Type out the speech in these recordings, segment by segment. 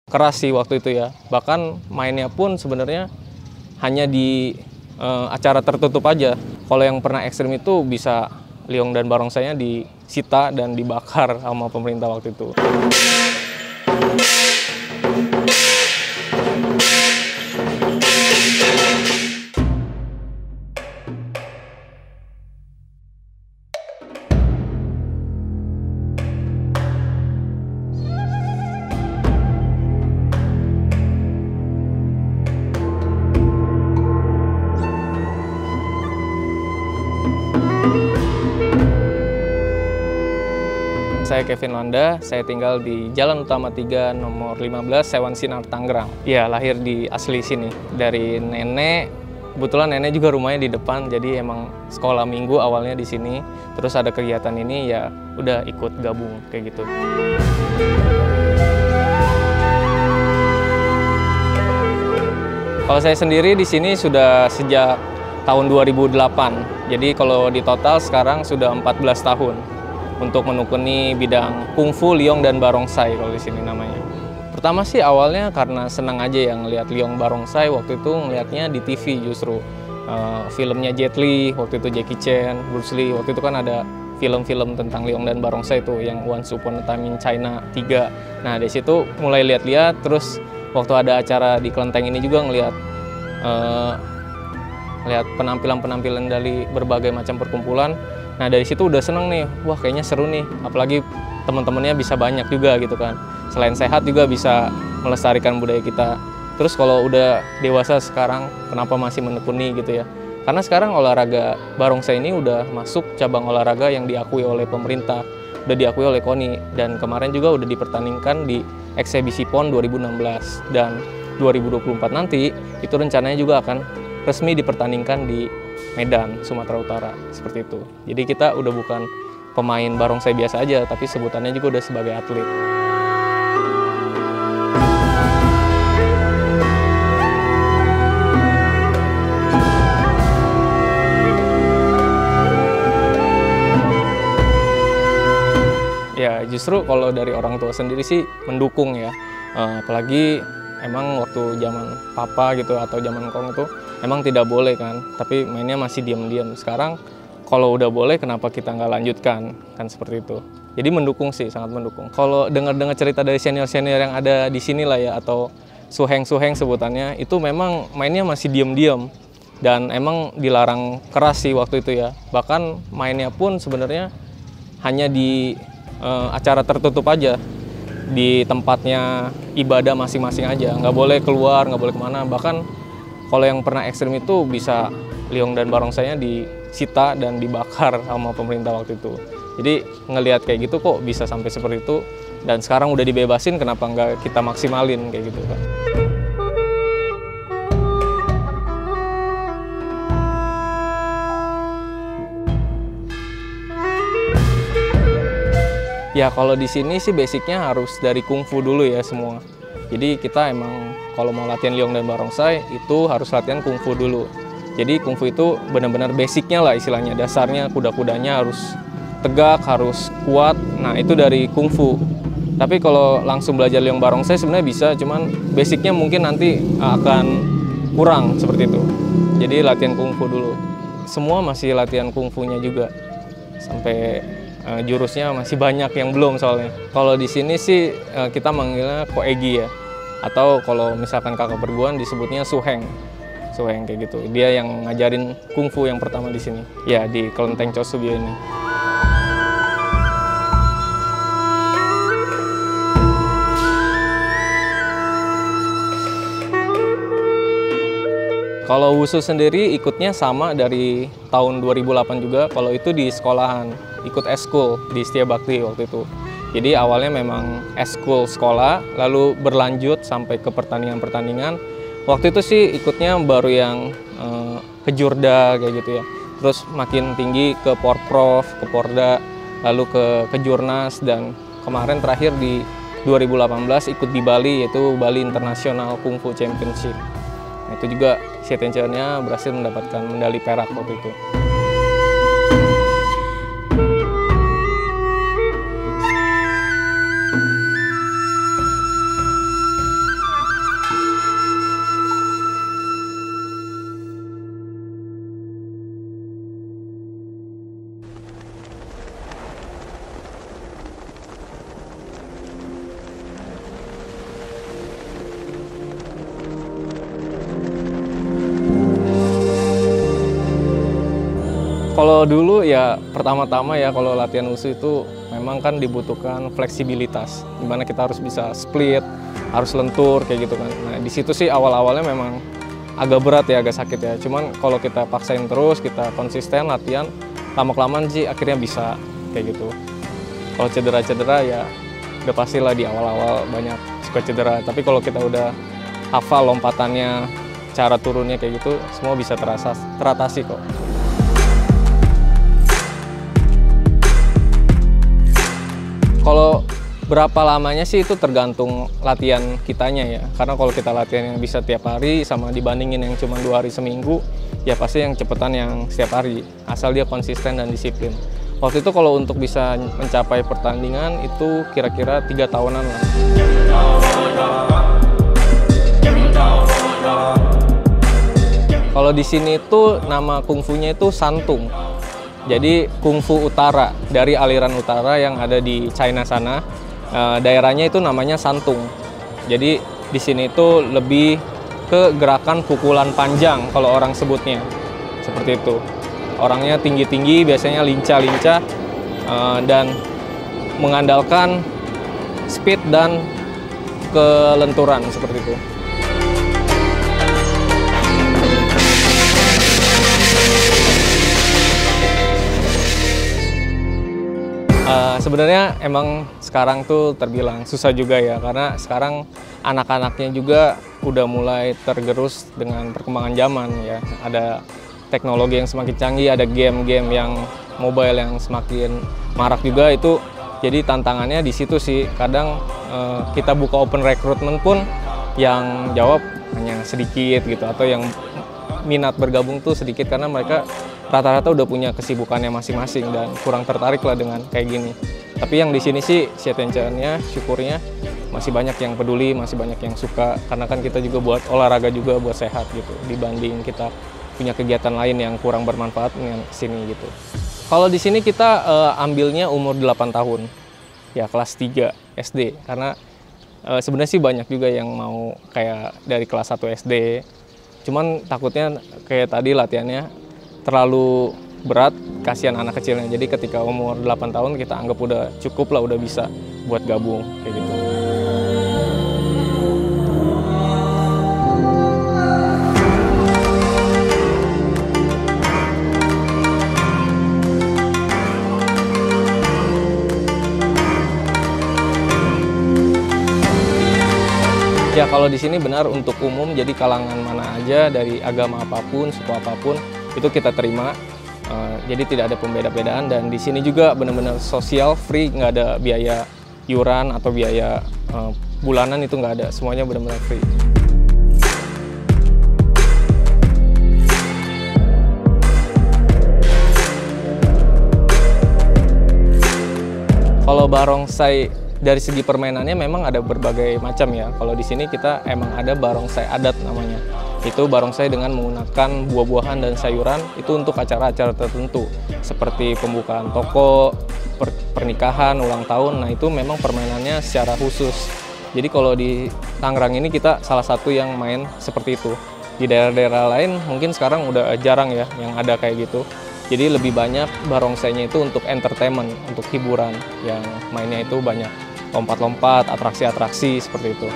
keras sih waktu itu ya. Bahkan mainnya pun sebenarnya hanya di acara tertutup aja. Kalau yang pernah ekstrim itu bisa liong dan barongsainya disita dan dibakar sama pemerintah waktu itu. Saya Kevin Landa, saya tinggal di Jalan Utama 3 nomor 15 Sewan Sinar Tangerang. Ya, lahir di asli sini. Dari nenek, kebetulan nenek juga rumahnya di depan, jadi emang sekolah minggu awalnya di sini. Terus ada kegiatan ini, ya udah ikut gabung kayak gitu. Kalau saya sendiri di sini sudah sejak tahun 2008. Jadi kalau di total sekarang sudah 14 tahun. Untuk menekuni bidang kungfu, liong, dan barongsai kalau di sini namanya. Pertama sih awalnya karena senang aja ya ngelihat liong barongsai, waktu itu ngelihatnya di TV justru. Filmnya Jet Li, waktu itu Jackie Chan, Bruce Lee, waktu itu kan ada film-film tentang liong dan barongsai itu yang Once Upon a Time in China 3. Nah dari situ mulai lihat-lihat, terus waktu ada acara di Kelenteng ini juga ngelihat penampilan-penampilan dari berbagai macam perkumpulan. Nah dari situ udah seneng nih, wah kayaknya seru nih, apalagi teman-temannya bisa banyak juga gitu kan. Selain sehat juga bisa melestarikan budaya kita. Terus kalau udah dewasa sekarang, kenapa masih menekuni gitu ya? Karena sekarang olahraga barongsai ini udah masuk cabang olahraga yang diakui oleh pemerintah, udah diakui oleh KONI, dan kemarin juga udah dipertandingkan di eksebisi PON 2016, dan 2024 nanti itu rencananya juga akan resmi dipertandingkan di Medan, Sumatera Utara, seperti itu. Jadi kita udah bukan pemain barongsai biasa aja, tapi sebutannya juga udah sebagai atlet. Ya justru kalau dari orang tua sendiri sih mendukung ya, apalagi emang waktu zaman papa gitu atau zaman kong itu emang tidak boleh kan, tapi mainnya masih diam-diam. Sekarang kalau udah boleh kenapa kita nggak lanjutkan, kan seperti itu. Jadi mendukung sih, sangat mendukung. Kalau dengar-dengar cerita dari senior-senior yang ada di sini lah ya, atau suheng-suheng sebutannya, itu memang mainnya masih diam-diam dan emang dilarang keras sih waktu itu ya. Bahkan mainnya pun sebenarnya hanya di acara tertutup aja, di tempatnya ibadah masing-masing aja, nggak boleh keluar, nggak boleh kemana. Bahkan kalau yang pernah ekstrim itu bisa liong dan barongsainya disita dan dibakar sama pemerintah waktu itu. Jadi ngelihat kayak gitu kok bisa sampai seperti itu, dan sekarang udah dibebasin, kenapa nggak kita maksimalin kayak gitu kan. Ya kalau di sini sih basicnya harus dari kungfu dulu ya semua. Jadi kita emang kalau mau latihan liong dan barongsai itu harus latihan kungfu dulu. Jadi kungfu itu benar-benar basicnya lah istilahnya, dasarnya kuda-kudanya harus tegak, harus kuat. Nah itu dari kungfu. Tapi kalau langsung belajar liong barongsai sebenarnya bisa, cuman basicnya mungkin nanti akan kurang seperti itu. Jadi latihan kungfu dulu. Semua masih latihan kungfunya juga. Sampai jurusnya masih banyak yang belum soalnya. Kalau di sini sih kita manggilnya koegi ya, atau kalau misalkan kakak perguruan disebutnya suheng, suheng kayak gitu. Dia yang ngajarin kungfu yang pertama di sini, ya di Kelenteng Chosubyo ini. Kalau wushu sendiri ikutnya sama dari tahun 2008 juga, kalau itu di sekolahan, ikut eskul di Setia Bakti waktu itu. Jadi awalnya memang eskul sekolah, lalu berlanjut sampai ke pertandingan-pertandingan. Waktu itu sih ikutnya baru yang ke Jurda kayak gitu ya. Terus makin tinggi ke Porprov, ke Porda, lalu ke Jurnas, dan kemarin terakhir di 2018 ikut di Bali, yaitu Bali International Kung Fu Championship. Nah, itu juga Sietenchennya berhasil mendapatkan medali perak waktu itu. Kalau dulu ya pertama-tama ya kalau latihan wushu itu memang kan dibutuhkan fleksibilitas, dimana kita harus bisa split, harus lentur kayak gitu kan. Nah di situ sih awal-awalnya memang agak berat ya, agak sakit ya. Cuman kalau kita paksain terus, kita konsisten latihan, lama-kelamaan sih akhirnya bisa kayak gitu. Kalau cedera-cedera ya udah pastilah di awal-awal banyak suka cedera. Tapi kalau kita udah hafal lompatannya, cara turunnya kayak gitu, semua bisa teratasi kok. Kalau berapa lamanya sih itu tergantung latihan kitanya ya. Karena kalau kita latihan yang bisa tiap hari sama dibandingin yang cuma 2 hari seminggu, ya pasti yang cepetan yang setiap hari. Asal dia konsisten dan disiplin. Waktu itu kalau untuk bisa mencapai pertandingan itu kira-kira 3 tahunan lah. Kalau di sini itu nama kungfunya itu Santung. Jadi kungfu utara dari aliran utara yang ada di China sana, daerahnya itu namanya Santung. Jadi di sini itu lebih ke gerakan pukulan panjang kalau orang sebutnya, seperti itu. Orangnya tinggi-tinggi, biasanya lincah-lincah dan mengandalkan speed dan kelenturan seperti itu. Sebenarnya emang sekarang tuh terbilang susah juga ya, karena sekarang anak-anaknya juga udah mulai tergerus dengan perkembangan zaman ya. Ada teknologi yang semakin canggih, ada game-game yang mobile yang semakin marak juga itu. Jadi tantangannya di situ sih. Kadang kita buka open recruitment pun yang jawab hanya sedikit gitu, atau yang minat bergabung tuh sedikit karena mereka rata-rata udah punya kesibukannya masing-masing dan kurang tertarik lah dengan kayak gini. Tapi yang di sini sih Shitenchen-nya syukurnya masih banyak yang peduli, masih banyak yang suka, karena kan kita juga buat olahraga juga buat sehat gitu, dibanding kita punya kegiatan lain yang kurang bermanfaat dengan sini gitu. Kalau di sini kita ambilnya umur 8 tahun, ya kelas 3 SD, karena sebenarnya sih banyak juga yang mau kayak dari kelas 1 SD, cuman takutnya kayak tadi latihannya terlalu berat, kasihan anak kecilnya. Jadi ketika umur 8 tahun kita anggap udah cukup lah, udah bisa buat gabung kayak gitu. Ya kalau di sini benar untuk umum, jadi kalangan mana aja dari agama apapun, suku apapun itu kita terima. Jadi tidak ada pembeda-bedaan, dan di sini juga benar-benar sosial, free, nggak ada biaya iuran atau biaya bulanan, itu nggak ada, semuanya benar-benar free. Kalau barongsai dari segi permainannya memang ada berbagai macam ya. Kalau di sini kita emang ada barongsai adat namanya. Itu barongsai dengan menggunakan buah-buahan dan sayuran, itu untuk acara-acara tertentu seperti pembukaan toko, pernikahan, ulang tahun. Nah itu memang permainannya secara khusus. Jadi kalau di Tangerang ini kita salah satu yang main seperti itu. Di daerah-daerah lain mungkin sekarang udah jarang ya yang ada kayak gitu. Jadi lebih banyak barongsainya itu untuk entertainment, untuk hiburan, yang mainnya itu banyak lompat-lompat, atraksi-atraksi seperti itu.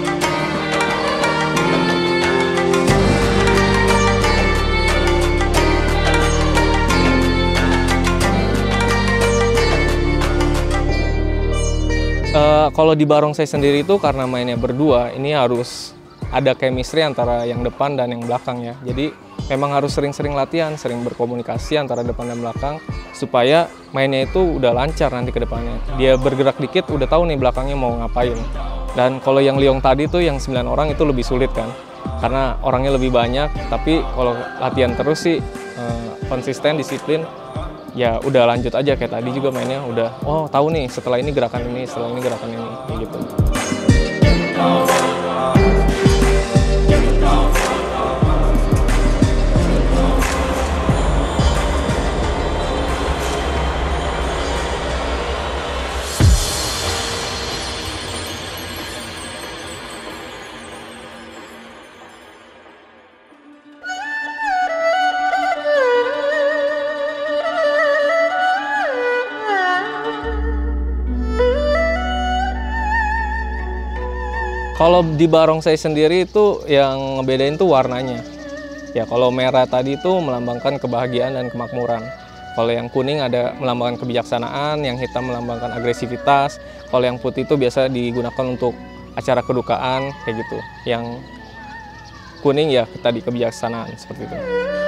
Kalau di barongsai sendiri itu karena mainnya berdua, ini harus ada chemistry antara yang depan dan yang belakang ya. Jadi memang harus sering-sering latihan, sering berkomunikasi antara depan dan belakang supaya mainnya itu udah lancar nanti ke depannya. Dia bergerak dikit udah tahu nih belakangnya mau ngapain. Dan kalau yang Liong tadi tuh yang 9 orang itu lebih sulit kan, karena orangnya lebih banyak. Tapi kalau latihan terus sih konsisten, disiplin, ya udah lanjut aja kayak tadi juga mainnya udah, oh tahu nih setelah ini gerakan ini, setelah ini gerakan ini, kayak gitu. Kalau di barongsai sendiri itu yang ngebedain tuh warnanya. Ya kalau merah tadi itu melambangkan kebahagiaan dan kemakmuran. Kalau yang kuning ada melambangkan kebijaksanaan, yang hitam melambangkan agresivitas. Kalau yang putih itu biasa digunakan untuk acara kedukaan kayak gitu. Yang kuning ya tadi kebijaksanaan seperti itu.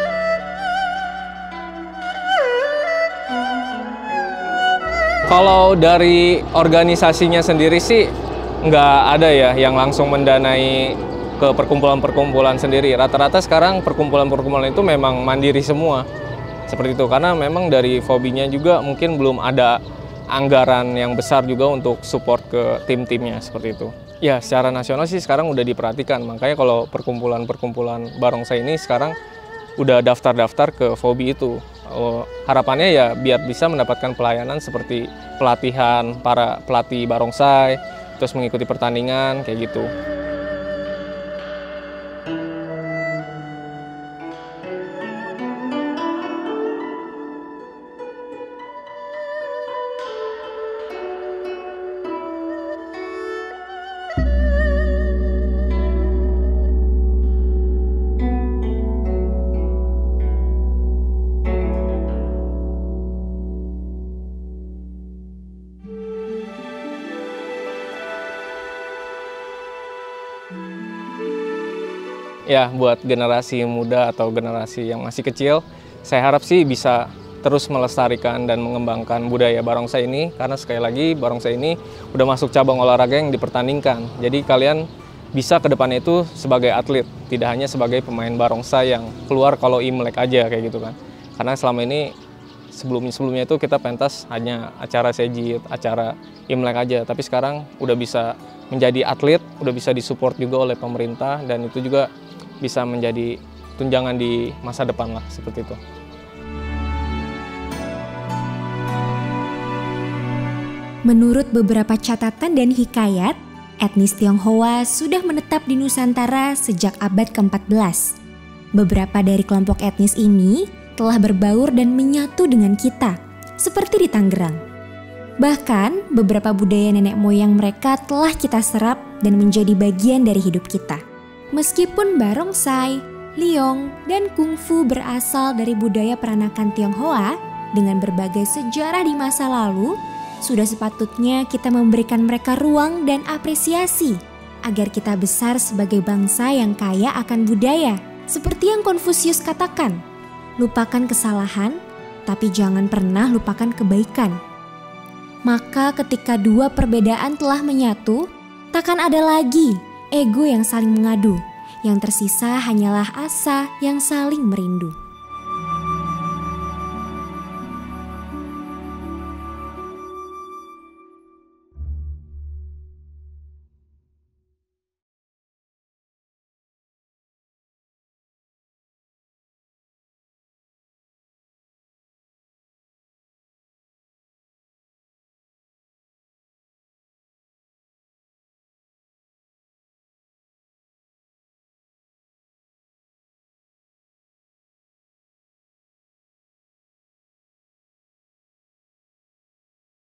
Kalau dari organisasinya sendiri sih nggak ada ya yang langsung mendanai ke perkumpulan-perkumpulan sendiri. Rata-rata sekarang perkumpulan-perkumpulan itu memang mandiri semua. Seperti itu, karena memang dari Fobinya juga mungkin belum ada anggaran yang besar juga untuk support ke tim-timnya seperti itu. Ya, secara nasional sih sekarang udah diperhatikan. Makanya kalau perkumpulan-perkumpulan barongsai ini sekarang udah daftar-daftar ke Fobi itu. Harapannya ya biar bisa mendapatkan pelayanan seperti pelatihan para pelatih barongsai, terus mengikuti pertandingan kayak gitu. Ya, buat generasi muda atau generasi yang masih kecil, saya harap sih bisa terus melestarikan dan mengembangkan budaya barongsai ini, karena sekali lagi barongsai ini udah masuk cabang olahraga yang dipertandingkan. Jadi kalian bisa ke depannya itu sebagai atlet, tidak hanya sebagai pemain barongsai yang keluar kalau Imlek aja kayak gitu kan. Karena selama ini sebelumnya itu kita pentas hanya acara sejid, acara Imlek aja, tapi sekarang udah bisa menjadi atlet, udah bisa disupport juga oleh pemerintah, dan itu juga bisa menjadi tunjangan di masa depan lah, seperti itu. Menurut beberapa catatan dan hikayat, etnis Tionghoa sudah menetap di Nusantara sejak abad ke-14. Beberapa dari kelompok etnis ini telah berbaur dan menyatu dengan kita, seperti di Tangerang. Bahkan, beberapa budaya nenek moyang mereka telah kita serap dan menjadi bagian dari hidup kita. Meskipun barongsai, liong, dan kungfu berasal dari budaya peranakan Tionghoa dengan berbagai sejarah di masa lalu, sudah sepatutnya kita memberikan mereka ruang dan apresiasi agar kita besar sebagai bangsa yang kaya akan budaya. Seperti yang Konfusius katakan, lupakan kesalahan, tapi jangan pernah lupakan kebaikan. Maka ketika dua perbedaan telah menyatu, takkan ada lagi ego yang saling mengadu. Yang tersisa hanyalah asa yang saling merindu.